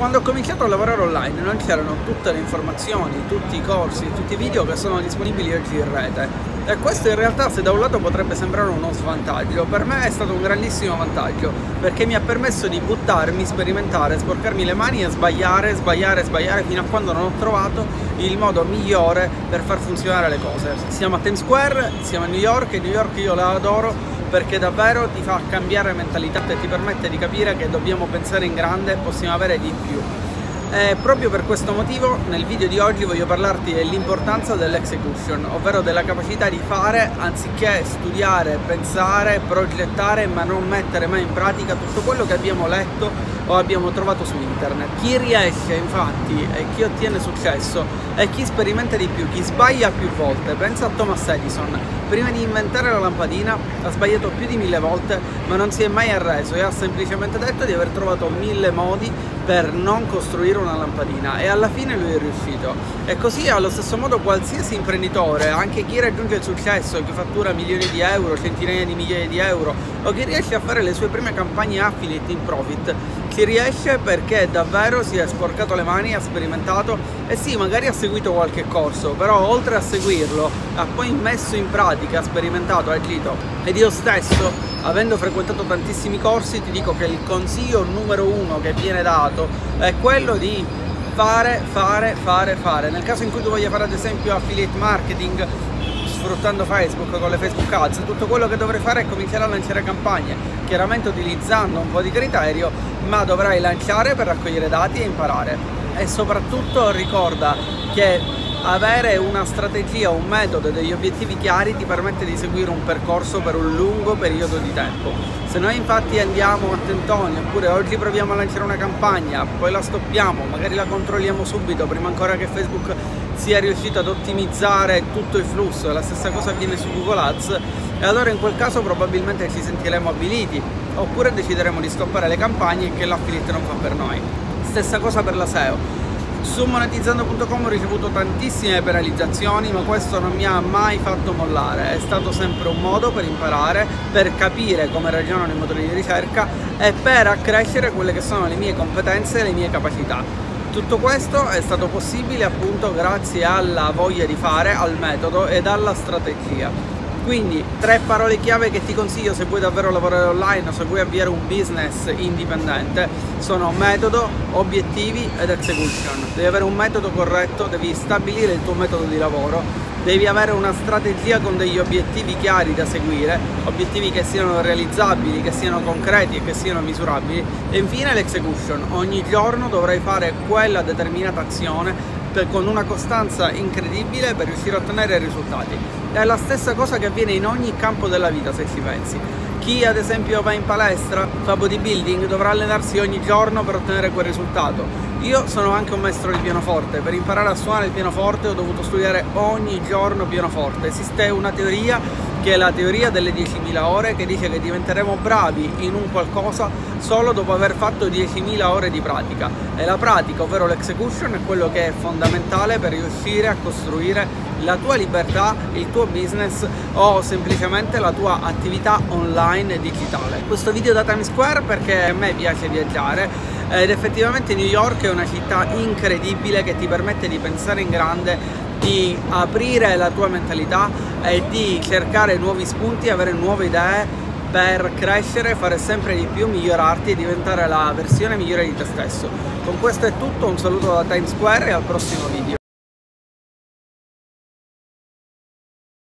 Quando ho cominciato a lavorare online non c'erano tutte le informazioni, tutti i corsi, tutti i video che sono disponibili oggi in rete. E questo in realtà, se da un lato potrebbe sembrare uno svantaggio, per me è stato un grandissimo vantaggio, perché mi ha permesso di buttarmi, sperimentare, sporcarmi le mani e sbagliare fino a quando non ho trovato il modo migliore per far funzionare le cose. Siamo a Times Square, siamo a New York, e New York io la adoro perché davvero ti fa cambiare mentalità e ti permette di capire che dobbiamo pensare in grande e possiamo avere di più. E proprio per questo motivo nel video di oggi voglio parlarti dell'importanza dell'execution, ovvero della capacità di fare anziché studiare, pensare, progettare ma non mettere mai in pratica tutto quello che abbiamo letto o abbiamo trovato su internet. Chi riesce infatti e chi ottiene successo è chi sperimenta di più, chi sbaglia più volte. Pensa a Thomas Edison: prima di inventare la lampadina ha sbagliato più di 1000 volte ma non si è mai arreso e ha semplicemente detto di aver trovato 1000 modi per non costruire una lampadina, e alla fine lui è riuscito. E così allo stesso modo qualsiasi imprenditore, anche chi raggiunge il successo, chi fattura milioni di euro, centinaia di migliaia di euro, o chi riesce a fare le sue prime campagne affiliate in profit, ci riesce perché davvero si è sporcato le mani, ha sperimentato e sì, magari ha seguito qualche corso, però oltre a seguirlo ha poi messo in pratica, ha sperimentato, ha agito. Ed io stesso, avendo frequentato tantissimi corsi, ti dico che il consiglio numero uno che viene dato è quello di fare. Nel caso in cui tu voglia fare ad esempio affiliate marketing sfruttando Facebook con le Facebook Ads, tutto quello che dovrai fare è cominciare a lanciare campagne, chiaramente utilizzando un po' di criterio, ma dovrai lanciare per raccogliere dati e imparare. E soprattutto ricorda che avere una strategia, un metodo e degli obiettivi chiari ti permette di seguire un percorso per un lungo periodo di tempo. Se noi infatti andiamo a tentoni, oppure oggi proviamo a lanciare una campagna, poi la stoppiamo, magari la controlliamo subito prima ancora che Facebook sia riuscito ad ottimizzare tutto il flusso, e la stessa cosa avviene su Google Ads, e allora in quel caso probabilmente ci sentiremo avviliti, oppure decideremo di stoppare le campagne che l'affiliate non fa per noi. Stessa cosa per la SEO. Su monetizzando.com ho ricevuto tantissime penalizzazioni, ma questo non mi ha mai fatto mollare. È stato sempre un modo per imparare, per capire come ragionano i motori di ricerca e per accrescere quelle che sono le mie competenze e le mie capacità. Tutto questo è stato possibile appunto grazie alla voglia di fare, al metodo ed alla strategia. Quindi 3 parole chiave che ti consiglio se vuoi davvero lavorare online o se vuoi avviare un business indipendente sono metodo, obiettivi ed execution. Devi avere un metodo corretto, devi stabilire il tuo metodo di lavoro, devi avere una strategia con degli obiettivi chiari da seguire, obiettivi che siano realizzabili, che siano concreti e che siano misurabili, e infine l'execution. Ogni giorno dovrai fare quella determinata azione con una costanza incredibile per riuscire a ottenere risultati. È la stessa cosa che avviene in ogni campo della vita, se ci pensi. Chi ad esempio va in palestra, fa bodybuilding, dovrà allenarsi ogni giorno per ottenere quel risultato. Io sono anche un maestro di pianoforte, per imparare a suonare il pianoforte ho dovuto studiare ogni giorno pianoforte. Esiste una teoria che è la teoria delle 10.000 ore, che dice che diventeremo bravi in un qualcosa solo dopo aver fatto 10.000 ore di pratica, e la pratica, ovvero l'execution, è quello che è fondamentale per riuscire a costruire la tua libertà, il tuo business o semplicemente la tua attività online digitale. Questo video da Times Square perché a me piace viaggiare ed effettivamente New York è una città incredibile che ti permette di pensare in grande, di aprire la tua mentalità e di cercare nuovi spunti, avere nuove idee per crescere, fare sempre di più, migliorarti e diventare la versione migliore di te stesso. Con questo è tutto, un saluto da Times Square e al prossimo video.